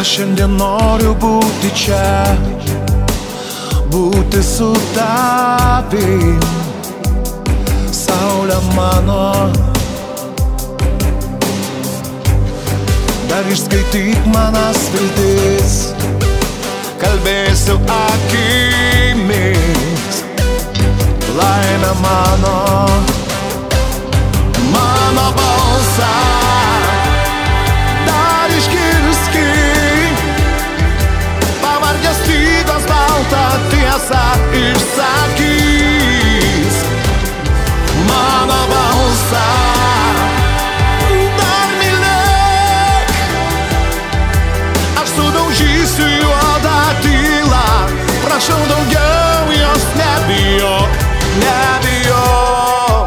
Aš šiandien noriu būti čia, būti su tavim, saulė mano. Dar išskaityk manas viltis, kalbėsiu akimis, laimė mano. Mano balsą dar išgirski, pavargęs stygos baltą tiesą išsakys. Mano balsą dar mylėk, aš sudaužysiu juodą tylą. Prašau daugiau jos nebijok, nebijok.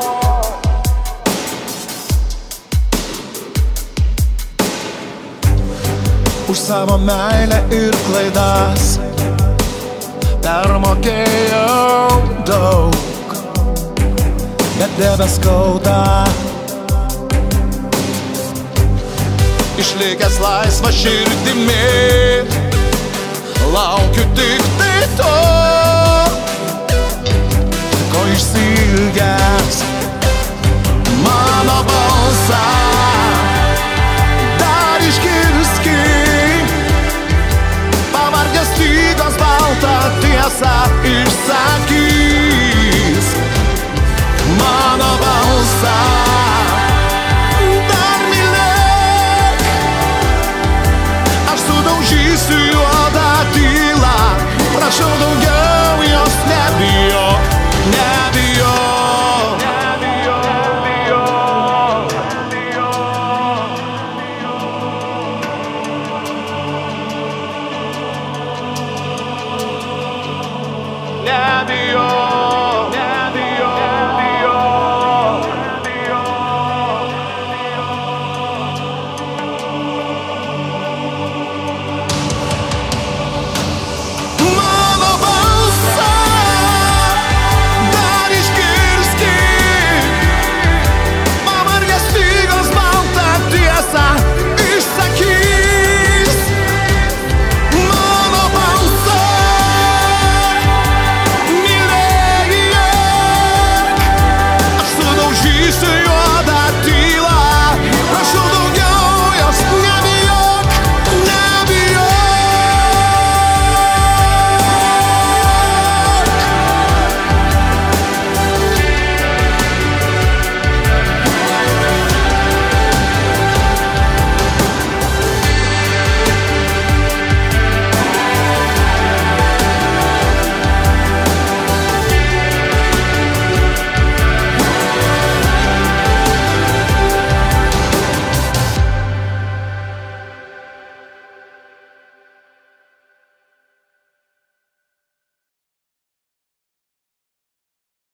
Už savo meilę ir klaidas permokėjau daug, bet nebeskauda. Išlikęs laisva širdimi, laukiu tik tai to, ko išsiilgęs.